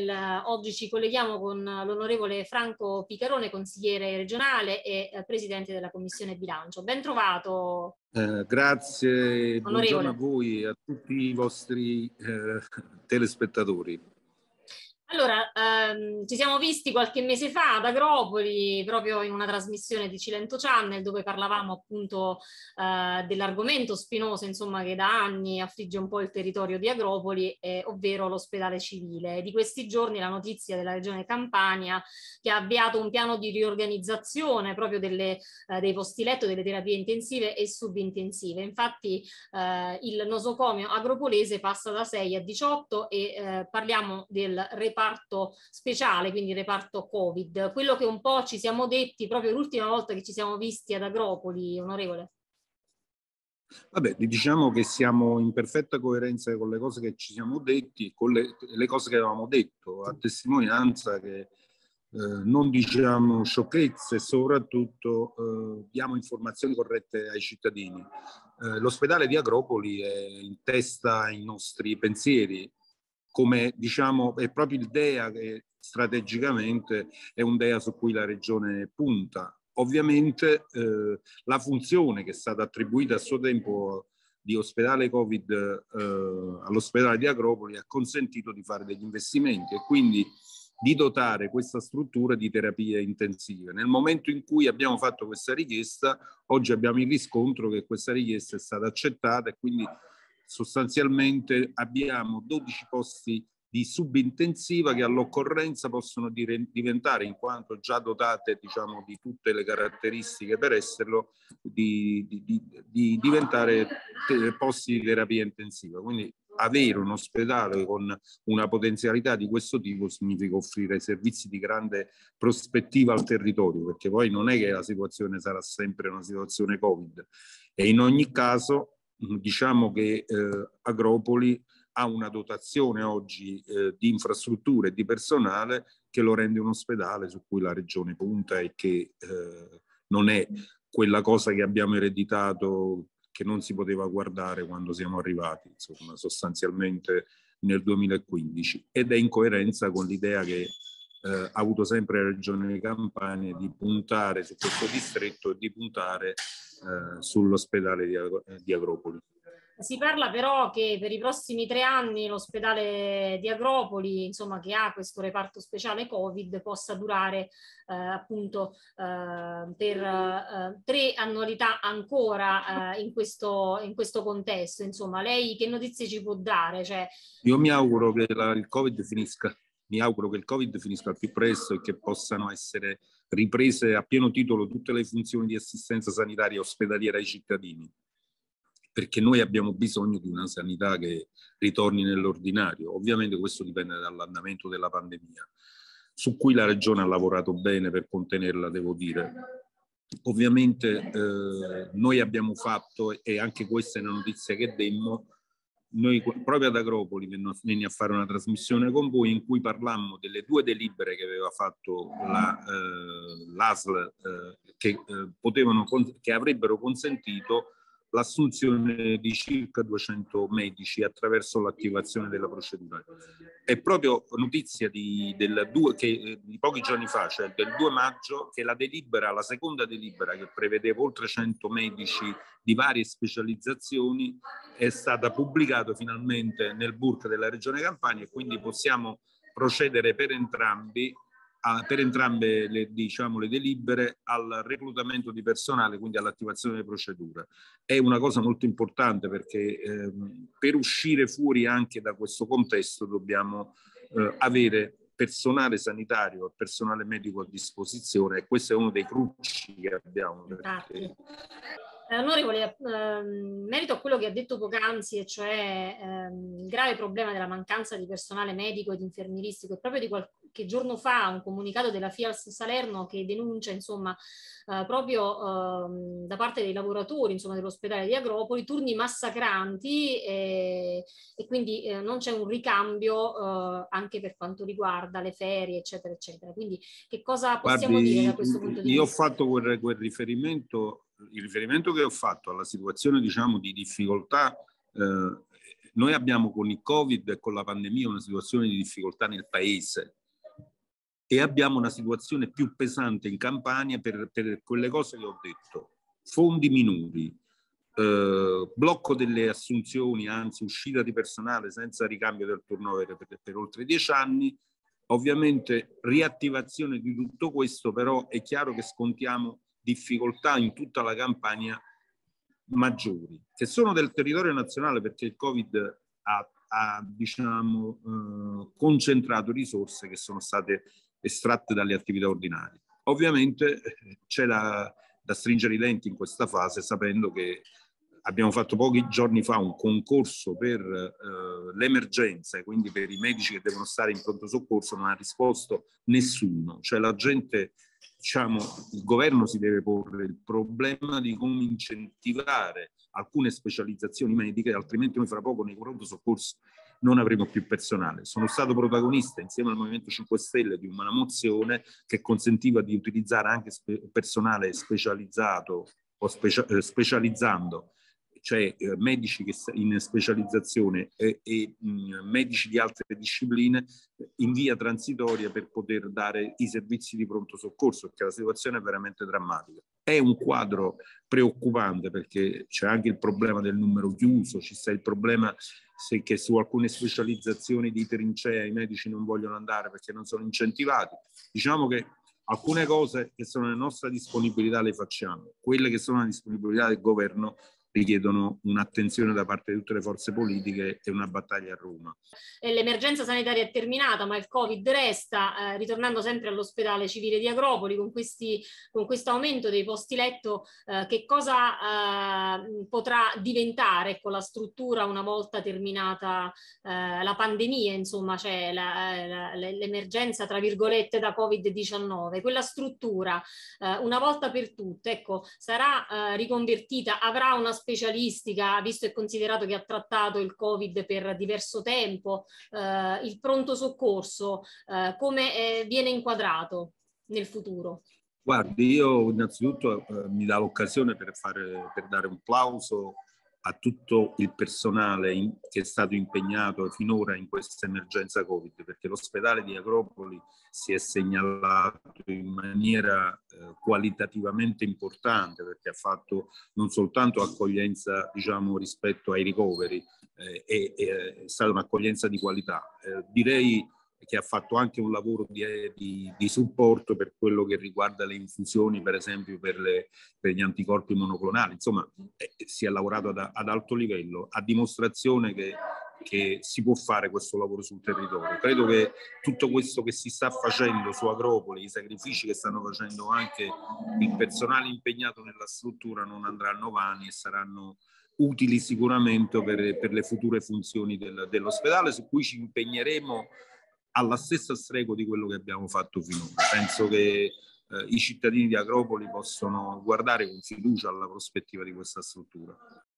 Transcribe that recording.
Oggi ci colleghiamo con l'onorevole Franco Picarone, consigliere regionale e presidente della Commissione Bilancio. Ben trovato. Grazie, buongiorno onorevole. a voi e a tutti i vostri telespettatori. Allora, ci siamo visti qualche mese fa ad Agropoli, proprio in una trasmissione di Cilento Channel, dove parlavamo appunto dell'argomento spinoso, insomma, che da anni affligge un po' il territorio di Agropoli, ovvero l'ospedale civile. Di questi giorni la notizia della Regione Campania, che ha avviato un piano di riorganizzazione proprio dei posti letto, delle terapie intensive e subintensive. Infatti il nosocomio agropolese passa da 6 a 18 e parliamo del reparto speciale, quindi reparto Covid, quello che un po' ci siamo detti proprio l'ultima volta che ci siamo visti ad Agropoli, onorevole. Vabbè, diciamo che siamo in perfetta coerenza con le cose che ci siamo detti, con le cose che avevamo detto, a testimonianza che non diciamo sciocchezze e soprattutto diamo informazioni corrette ai cittadini. L'ospedale di Agropoli è in testa ai nostri pensieri, come diciamo è proprio il DEA che strategicamente è un DEA su cui la regione punta. Ovviamente la funzione che è stata attribuita a suo tempo di ospedale Covid all'ospedale di Agropoli ha consentito di fare degli investimenti e quindi di dotare questa struttura di terapie intensive. Nel momento in cui abbiamo fatto questa richiesta, oggi abbiamo il riscontro che questa richiesta è stata accettata e quindi sostanzialmente abbiamo 12 posti di subintensiva che all'occorrenza possono diventare, in quanto già dotate diciamo di tutte le caratteristiche per esserlo, di diventare posti di terapia intensiva. Quindi avere un ospedale con una potenzialità di questo tipo significa offrire servizi di grande prospettiva al territorio, perché poi non è che la situazione sarà sempre una situazione Covid e in ogni caso diciamo che Agropoli ha una dotazione oggi di infrastrutture e di personale che lo rende un ospedale su cui la regione punta e che non è quella cosa che abbiamo ereditato che non si poteva guardare quando siamo arrivati, insomma, sostanzialmente nel 2015, ed è in coerenza con l'idea che ha avuto sempre la regione Campania di puntare su questo distretto e di puntare sull'ospedale di Agropoli. Si parla però che per i prossimi 3 anni l'ospedale di Agropoli, insomma, che ha questo reparto speciale Covid, possa durare appunto per 3 annualità ancora in questo contesto. Insomma, lei che notizie ci può dare? Cioè... Io mi auguro che il Covid finisca. Mi auguro che il Covid finisca al più presto e che possano essere riprese a pieno titolo tutte le funzioni di assistenza sanitaria ospedaliera ai cittadini, perché noi abbiamo bisogno di una sanità che ritorni nell'ordinario. Ovviamente questo dipende dall'andamento della pandemia, su cui la Regione ha lavorato bene per contenerla, devo dire. Ovviamente noi abbiamo fatto, e anche questa è una notizia che demmo, noi proprio ad Agropoli venni a fare una trasmissione con voi in cui parlammo delle 2 delibere che aveva fatto l'ASL che avrebbero consentito l'assunzione di circa 200 medici attraverso l'attivazione della procedura. È proprio notizia di pochi giorni fa, cioè del 2 maggio, che la seconda delibera che prevedeva oltre 100 medici di varie specializzazioni è stata pubblicata finalmente nel BURC della Regione Campania e quindi possiamo procedere per entrambe le delibere al reclutamento di personale, quindi all'attivazione delle procedure. È una cosa molto importante perché per uscire fuori anche da questo contesto dobbiamo avere personale sanitario e personale medico a disposizione e questo è uno dei cruci che abbiamo. Onorevole, merito a quello che ha detto poc'anzi, e cioè il grave problema della mancanza di personale medico ed infermieristico, è proprio di qualche giorno fa un comunicato della FIALS Salerno che denuncia, insomma, proprio da parte dei lavoratori, insomma, dell'ospedale di Agropoli, turni massacranti e quindi non c'è un ricambio anche per quanto riguarda le ferie, eccetera, eccetera. Quindi che cosa possiamo dire da questo punto di vista? Io ho fatto quel riferimento, il riferimento che ho fatto alla situazione, diciamo, di difficoltà noi abbiamo con il Covid e con la pandemia una situazione di difficoltà nel paese e abbiamo una situazione più pesante in Campania per quelle cose che ho detto. Fondi minori, blocco delle assunzioni, anzi uscita di personale senza ricambio del turnover per oltre 10 anni. Ovviamente riattivazione di tutto questo, però è chiaro che scontiamo difficoltà in tutta la Campania maggiori, che sono del territorio nazionale, perché il Covid ha diciamo, concentrato risorse che sono state estratte dalle attività ordinarie. Ovviamente c'è da stringere i denti in questa fase, sapendo che abbiamo fatto pochi giorni fa un concorso per l'emergenza, quindi per i medici che devono stare in pronto soccorso, non ha risposto nessuno. Cioè la gente, diciamo, il governo si deve porre il problema di come incentivare alcune specializzazioni mediche, altrimenti noi fra poco nei pronto soccorso non avremo più personale. Sono stato protagonista insieme al Movimento 5 Stelle di una mozione che consentiva di utilizzare anche personale specializzato o specializzando, cioè medici che in specializzazione e medici di altre discipline in via transitoria per poter dare i servizi di pronto soccorso, perché la situazione è veramente drammatica. È un quadro preoccupante perché c'è anche il problema del numero chiuso, ci sta il problema che su alcune specializzazioni di trincea i medici non vogliono andare perché non sono incentivati. Diciamo che alcune cose che sono nella nostra disponibilità le facciamo, quelle che sono nella disponibilità del governo richiedono un'attenzione da parte di tutte le forze politiche e una battaglia a Roma. L'emergenza sanitaria è terminata, ma il Covid resta, ritornando sempre all'ospedale civile di Agropoli, con questo aumento dei posti letto, che cosa potrà diventare, ecco, la struttura una volta terminata la pandemia, insomma, cioè l'emergenza, tra virgolette, da Covid-19. Quella struttura, una volta per tutte, ecco, sarà riconvertita, avrà una specialistica, visto e considerato che ha trattato il Covid per diverso tempo, il pronto soccorso, come viene inquadrato nel futuro? Guardi, io innanzitutto mi dà l'occasione per dare un plauso a tutto il personale che è stato impegnato finora in questa emergenza Covid, perché l'ospedale di Agropoli si è segnalato in maniera qualitativamente importante, perché ha fatto non soltanto accoglienza, diciamo, rispetto ai ricoveri, è stata un'accoglienza di qualità. Direi che ha fatto anche un lavoro di supporto per quello che riguarda le infusioni, per esempio per gli anticorpi monoclonali. Insomma, si è lavorato ad alto livello, a dimostrazione che si può fare questo lavoro sul territorio. Credo che tutto questo che si sta facendo su Agropoli, i sacrifici che stanno facendo anche il personale impegnato nella struttura, non andranno vani e saranno utili sicuramente per le future funzioni dell'ospedale, su cui ci impegneremo alla stessa stregua di quello che abbiamo fatto finora. Penso che i cittadini di Agropoli possono guardare con fiducia alla prospettiva di questa struttura.